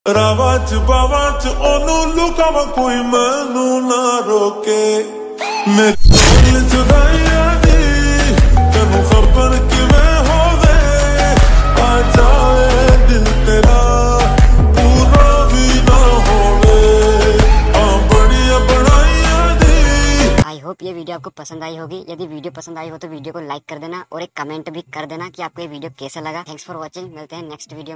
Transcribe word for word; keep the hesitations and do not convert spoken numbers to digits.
ਰਾਵਾਂ ਚ ਬਾਵਾਂ ਚ ਉਹਨੂੰ ਲੁਕਾਵਾਂ ਕੋਈ ਮੈਨੂੰ ਨਾ ਰੋਕੇ ਮੇਰੇ ਦਿਲ ਜੁਦਾਈਆਂ ਦੀ ਤੈਨੂੰ ਖਬਰ ਕਿਵੇਂ ਹੋਵੇ ਆ ਜਾਏ ਦਿਲ ਤੇਰਾ ਪੂਰਾ ਵੀ ਨਾ ਹੋਵੇ ਆ ਬੜੀਆਂ ਬਣਾਈਆਂ ਦੀ। आई होप ये वीडियो आपको पसंद आई होगी। यदि वीडियो पसंद आई हो तो वीडियो को लाइक कर देना और एक कमेंट भी कर देना कि आपको ये वीडियो कैसा लगा। Thanks for watching. मिलते हैं नेक्स्ट वीडियो।